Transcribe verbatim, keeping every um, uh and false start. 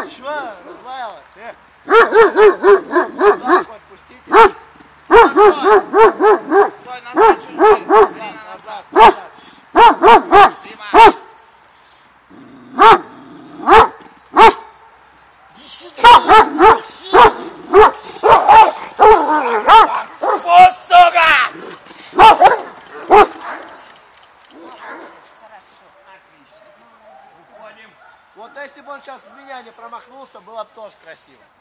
Что? Разлаялась? Э? Куда отпустите? Стой! Стой, назад чуть-чуть! Назад, назад, назад! Дима! Вот если бы он сейчас в меня не промахнулся, было бы тоже красиво.